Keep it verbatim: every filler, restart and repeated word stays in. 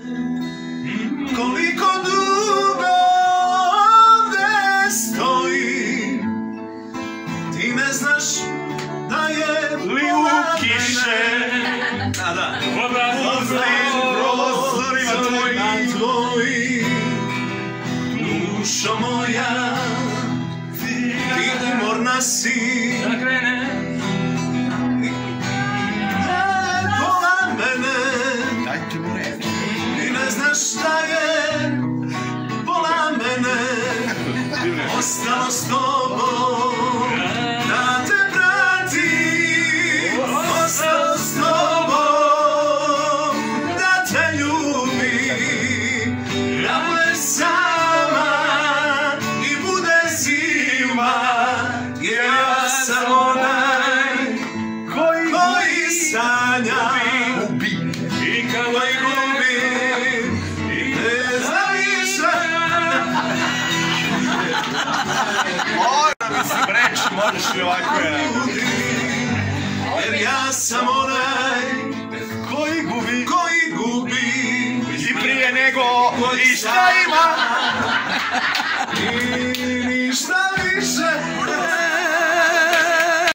Koliko dugo ovde stojim, ti ne znaš da je li u kiše pustih prozorima tvojim. Dušo moja, ti umorna si, pola mene, ti ne znaš šta je pola mene ostalo s tobom da te pratim, ostalo s tobom da te ljubim, da budeš sama i bude zima, jer ja sam onaj koji sanja i koji gubim, ne znam više. Mora mi se breći, možeš li ovako je? Jer ja sam onaj Koji gubi koji gubi i prije nego i šta ima? i ništa više.